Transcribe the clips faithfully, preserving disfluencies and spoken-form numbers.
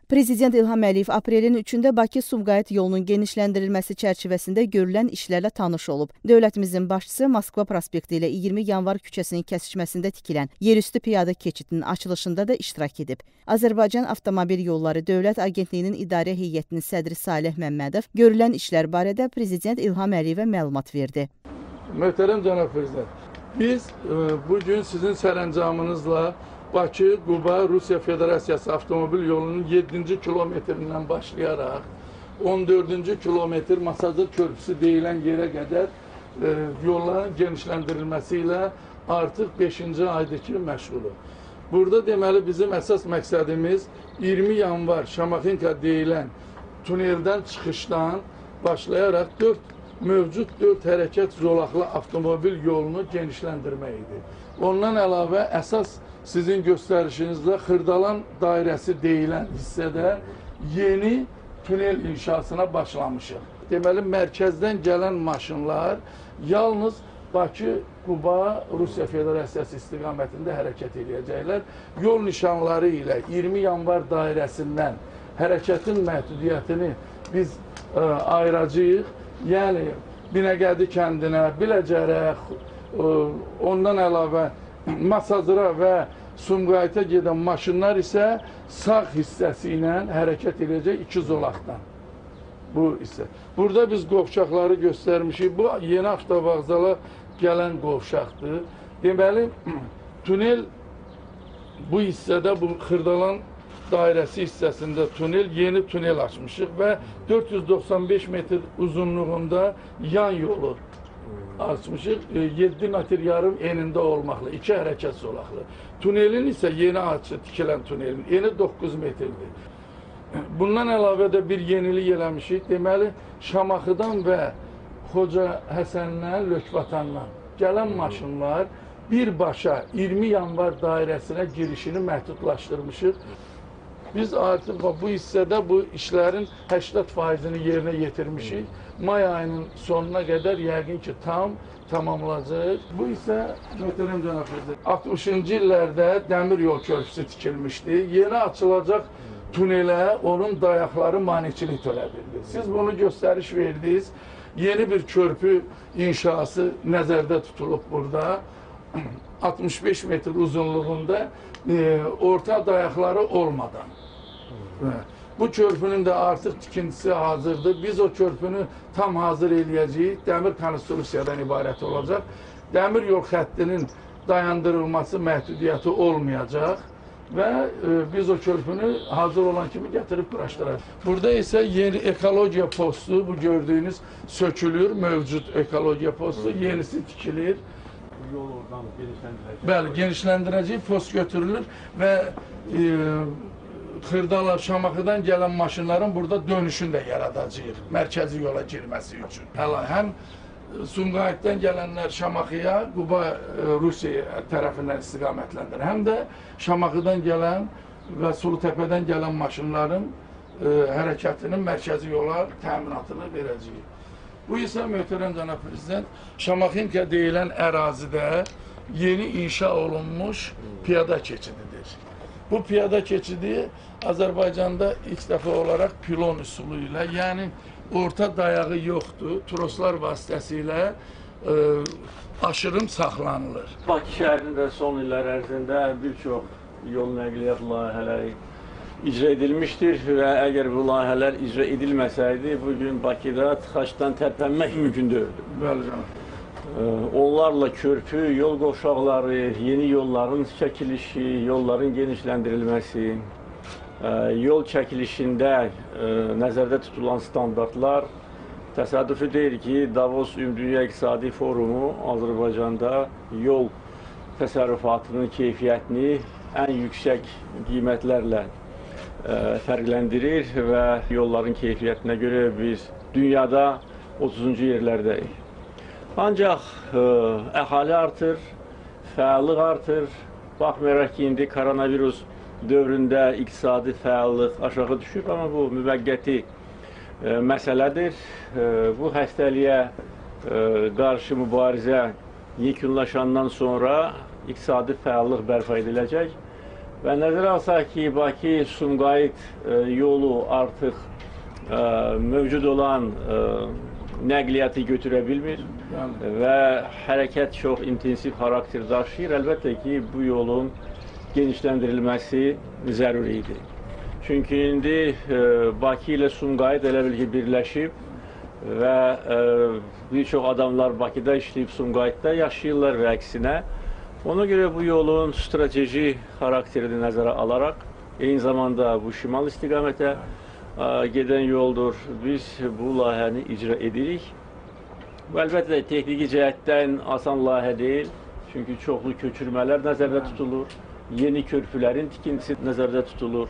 Prezident İlham Əliyev aprelin üçündə Bakı-Sumqayıt yolunun genişləndirilməsi çərçivəsində görülən işlərlə tanış olub. Dövlətimizin başçısı Moskva prospekti ilə iyirmi yanvar küçəsinin kəsişməsində tikilən yerüstü piyada keçidinin açılışında da iştirak edib. Azərbaycan Avtomobil Yolları Dövlət Agentliyinin İdarə Heyətinin sədri Salih Məmmədov görülən işlər barədə Prezident İlham Əliyevə məlumat verdi. Möhtərəm cənab prezident, biz e, bugün sizin sərəncamınızla Bakı-Quba Rusiya Federasiyası avtomobil yolunun yeddinci kilometrindən başlayaraq on dördüncü kilometr Masazır Körpüsü deyilən yerə qədər e, yolların genişləndirilməsi ilə artıq beşinci aydır ki, məşğuluq. Burada deməli bizim əsas məqsədimiz iyirmi yanvar Şamaxınka deyilən tuneldən çıxışdan başlayaraq dörd mövcud dörd hərəkət zolaqlı avtomobil yolunu genişləndirmək idi. Ondan əlavə əsas sizin göstərişinizdə Xırdalan dairəsi deyilən hissədə yeni tunel inşasına başlamışıq. Deməli, mərkəzdən gələn maşınlar yalnız Bakı-Quba Rusiya Federasiyası istiqamətində hərəkət edəcəklər. Yol nişanları ilə iyirmi yanvar dairəsindən hərəkətin məhdudiyyətini biz ə, ayıracağıq. Yəni, Binəqədi kəndinə, Biləcərə, ə, ondan əlavə Masazıra və Sumqayıta gedən maşınlar isə sağ hissəsi ilə hərəkət edəcək iki zolaqdan. Bu isə. Burada biz qovşaqları göstərmişik. Bu yeni avtovağzala gələn qovşaqdır. Deməli, tunel bu hissədə, bu Xırdalan dairəsi hissəsində tunel, yeni tunel açmışıq və dörd yüz doxsan beş metr uzunluğunda yan yolu açmışıq, yeddi metr yarım enində olmaqla, iki hərəkət zolaqlı. Tunelin isə yeni açı tikilən tunelin eni doqquz metrdir. Bundan əlavə də bir yenilik eləmişik. Deməli, Şamaxıdan və Xoca Həsəndən, Lökbatandan gələn maşınlar birbaşa iyirmi yanvar dairəsinə girişini məhdudlaşdırmışıq. Biz artıq bu hissədə bu işlərin səksən faizini yerinə yetirmişik. May ayının sonuna qədər yəqin ki, tam tamamlanacaq. Bu isə, möhtərəm cənab prezident, altmışıncı illərdə dəmir yol körpüsü tikilmişdi. Yeni açılacaq tunelə onun dayaqları maneçilik törədirdi. Siz bunu göstəriş verdiniz. Yeni bir körpü inşası nəzərdə tutulub burada. altmış beş metr uzunluğunda e, orta dayaqları olmadan. Bu körpünün də artıq tikintisi hazırdır. Biz o körpünü tam hazır eləyəcəyik. Dəmir konstruksiyadan ibarət olacaq. Dəmir yol xəttinin dayandırılması məhdudiyyəti olmayacaq və e, biz o körpünü hazır olan kimi gətirib quraşdıracaq. Burada isə yeni ekologiya postu, bu gördüyünüz sökülür, mövcud ekologiya postu, yenisi tikilir. Yol oradan genişləndirəcək. Bəli, genişləndirəcək, post götürülür və e, Xırdala, Şamaxıdan gələn maşınların burada dönüşünü də yaradacaq, mərkəzi yola girməsi üçün. Hələ həm Sumqayıtdan gələnlər Şamaxıya, Quba Rusiya tərəfindən istiqamətləndir. Həm də Şamaxıdan gələn və Sulutəpədən gələn maşınların e, hərəkətinin mərkəzi yola təminatını verəcəyik. Bu isə möhtərəm cənab prezident, Şamaxınka deyilən ərazidə yeni inşa olunmuş piyada keçididir. Bu piyada keçidi Azərbaycanda ilk dəfə olaraq pilon üsulu ilə, yəni orta dayağı yoxdur, troslar vasitəsilə e, aşırım saxlanılır. Bakı şəhərində son illər ərzində bir çox yol nəqliyyat layihələri icra edilmişdir və əgər bu layihələr icra edilməsəydi, bugün Bakıda tıxacdan tərpənmək mümkün deyildi. Bəli canım. Onlarla körpü, yol qovşaqları, yeni yolların çəkilişi, yolların genişləndirilməsi, yol çəkilişində nəzərdə tutulan standartlar təsadüfi deyil ki, Davos Ümumdünya İqtisadi Forumu Azərbaycanda yol təsərrüfatının keyfiyyətini ən yüksək qiymətlərlə fərqləndirir və yolların keyfiyyətinə görə biz dünyada otuzuncu yerlərdəyik. Ancaq ə, əhali artır, fəallıq artır. Baxmayaraq ki, indi koronavirus dövründə iqtisadi fəallıq aşağı düşüb, amma bu müvəqqəti ə, məsələdir. Ə, bu xəstəliyə ə, qarşı mübarizə yekunlaşandan sonra iqtisadi fəallıq bərpa ediləcək Və nəzərə alsaq ki, Bakı-Sumqayıt yolu artıq mövcud olan nəqliyyatı götürə bilmir və hərəkət çox intensiv xarakter daşıyır. Əlbəttə ki, bu yolun genişləndirilməsi zəruridir. Çünki indi Bakı ilə Sumqayıt elə bil ki, birləşib və bir çox adamlar Bakıda işləyib Sumqayıtda yaşayırlar və əksinə. Ona görə bu yolun strateji xarakterini nəzərə alaraq, eyni zamanda bu şimal istiqamətə gedən yoldur. Biz bu layihəni icra edirik. Bu əlbəttə texniki cəhətdən asan layihə deyil. Çünki çoxlu köçürmələr nəzərdə tutulur. Yeni körpülərin tikintisi nəzərdə tutulur.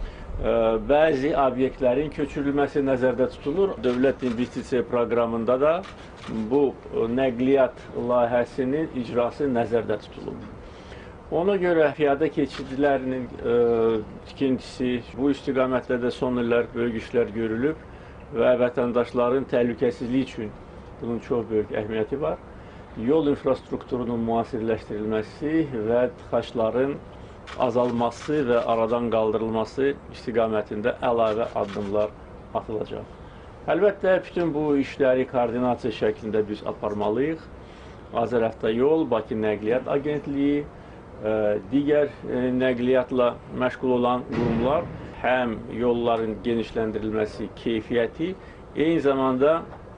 Bəzi obyektlərin köçürülməsi nəzərdə tutulur. Dövlət investisiya proqramında da bu nəqliyyat layihəsinin icrası nəzərdə tutulub. Ona görə piyada keçidlərinin tikintisi, bu istiqamətdə də son illər böyük işlər görülüb və vətəndaşların təhlükəsizliyi üçün bunun çox böyük əhəmiyyəti var. Yol infrastrukturunun müasirləşdirilməsi və tıxacların azalması və aradan qaldırılması istiqamətində əlavə addımlar atılacaq. Əlbəttə, bütün bu işləri koordinasiya şəklində biz aparmalıyıq. Azəravtayol, Bakı Nəqliyyat Agentliyi, digər nəqliyyatla məşğul olan qurumlar həm yolların genişləndirilməsi keyfiyyəti, eyni zamanda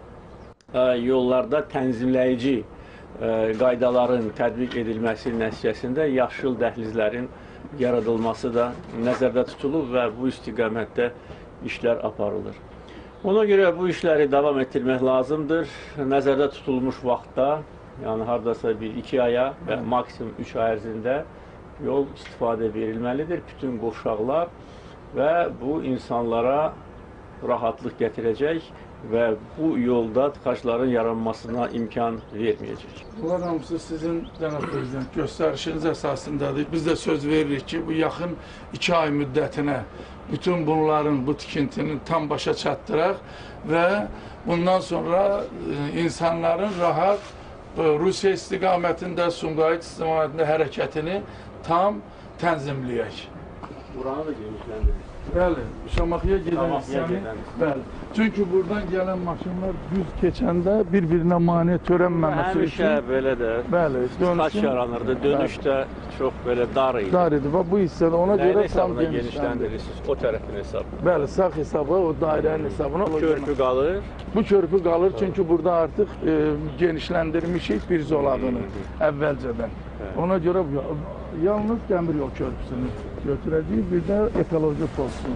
yollarda tənzimləyici qaydaların tətbiq edilməsi nəticəsində yaşıl dəhlizlərin yaradılması da nəzərdə tutulub və bu istiqamətdə işlər aparılır. Ona görə bu işləri davam etdirmək lazımdır. Nəzərdə tutulmuş vaxtda, yəni hardasa bir iki aya və maksimum üç ay ərzində yol istifadə verilməlidir. Bütün qovşaqlar və bu insanlara rahatlıq gətirəcək və bu yolda tıxacların yaranmasına imkan verməyəcək. Bunlar hamısı sizin, cənab prezident, göstərişiniz əsasındadır. Biz də söz veririk ki, bu yaxın iki ay müddətinə bütün bunların, bu tikintinin tam başa çatdıraq və bundan sonra insanların rahat Rusiya istiqamətində, Sumqayıt istiqamətində hərəkətini tam tənzimləyək. Buranı da genişləndirir. Bəli, Şamaxıya gedən hissəni, bəli. Çünki buradan gələn maşınlar düz keçəndə bir-birinə mane törənməməsi üçün... Həmişə belə də tıxac yaranırdı, dönüşdə çox belə dar idi. Dar idi və bu hissədə ona görə tam genişləndirirsiniz, o tərəfin hesabı. Bəli, sağ hesabı, o dairənin hesabına. Körpü qalır. Bu körpü qalır, çünki burada artıq genişləndirmişik bir zolağını əvvəlcədən. Ona görə yalnız Gəmir yol körpüsünü götürəcəyik, bir də ekoloji postunu.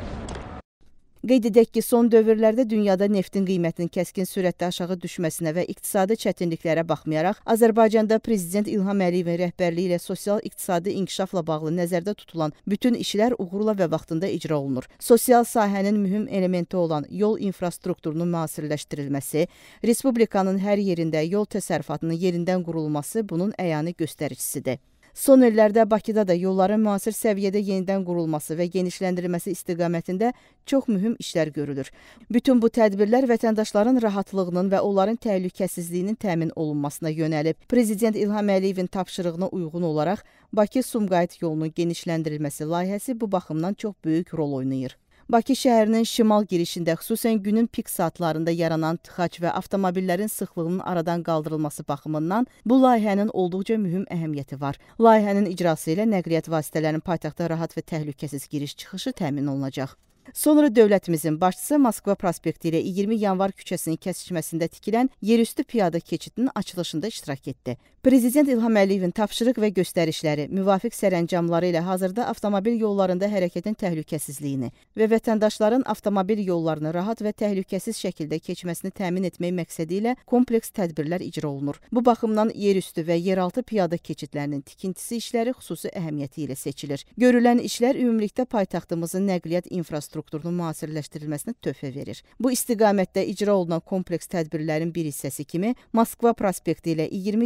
Qeyd edək ki, son dövrlərdə dünyada neftin qiymətinin kəskin sürətlə aşağı düşməsinə və iqtisadi çətinliklərə baxmayaraq, Azərbaycanda Prezident İlham Əliyevin rəhbərliyi ilə sosial-iqtisadi inkişafla bağlı nəzərdə tutulan bütün işlər uğurla və vaxtında icra olunur. Sosial sahənin mühüm elementi olan yol infrastrukturunun müasirləşdirilməsi, Respublikanın hər yerində yol təsərrüfatının yerindən qurulması bunun əyani göstəricisidir. Son illərdə Bakıda da yolların müasir səviyyədə yenidən qurulması və genişləndirilməsi istiqamətində çox mühüm işlər görülür. Bütün bu tədbirlər vətəndaşların rahatlığının və onların təhlükəsizliyinin təmin olunmasına yönəlib. Prezident İlham Əliyevin tapşırığına uyğun olaraq Bakı-Sumqayıt yolunun genişləndirilməsi layihəsi bu baxımdan çox böyük rol oynayır. Bakı şəhərinin şimal girişində, xüsusən günün pik saatlarında yaranan tıxac və avtomobillərin sıxlığının aradan qaldırılması baxımından bu layihənin olduqca mühüm əhəmiyyəti var. Layihənin icrası ilə nəqliyyat vasitələrinin paytaxta rahat və təhlükəsiz giriş-çıxışı təmin olunacaq. Sonra dövlətimizin başçısı Moskva prospekti ilə iyirmi yanvar küçəsinin kəsişməsində tikilən yerüstü piyada keçidinin açılışında iştirak etdi. Prezident İlham Əliyevin tapşırıq və göstərişləri, müvafiq sərəncamları ilə hazırda avtomobil yollarında hərəkətin təhlükəsizliyini və vətəndaşların avtomobil yollarını rahat və təhlükəsiz şəkildə keçməsini təmin etmək məqsədi ilə kompleks tədbirlər icra olunur. Bu baxımdan yerüstü və yeraltı piyada keçidlərinin tikintisi işləri xüsusi əhəmiyyəti ilə seçilir. Görülən işlər ümumilikdə paytaxtımızın nəqliyyat infrastrukturunun müasirləşdirilməsinə töhfə verir. Bu istiqamətdə icra olunan kompleks tədbirlərin bir hissəsi kimi Moskva prospekti ilə iyirmi yanvar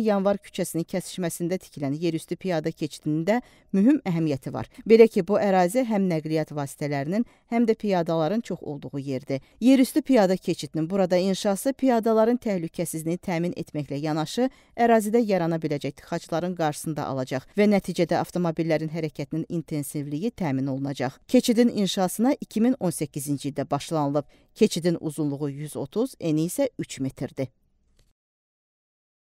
küçəsinin kəsişməsində tikilən yerüstü piyada keçidinin də mühüm əhəmiyyəti var. Belə ki, bu ərazi həm nəqliyyat vasitələrinin, həm də piyadaların çox olduğu yerdir. Yerüstü piyada keçidinin burada inşası piyadaların təhlükəsizliyini təmin etməklə yanaşı, ərazidə yarana biləcək tıxacların qarşısını da alacaq və nəticədə avtomobillərin hərəkətinin intensivliyi təmin olunacaq. Keçidin inşasına iki min on səkkizinci ildə başlanılıb. Keçidin uzunluğu yüz otuz, eni isə üç metrdir.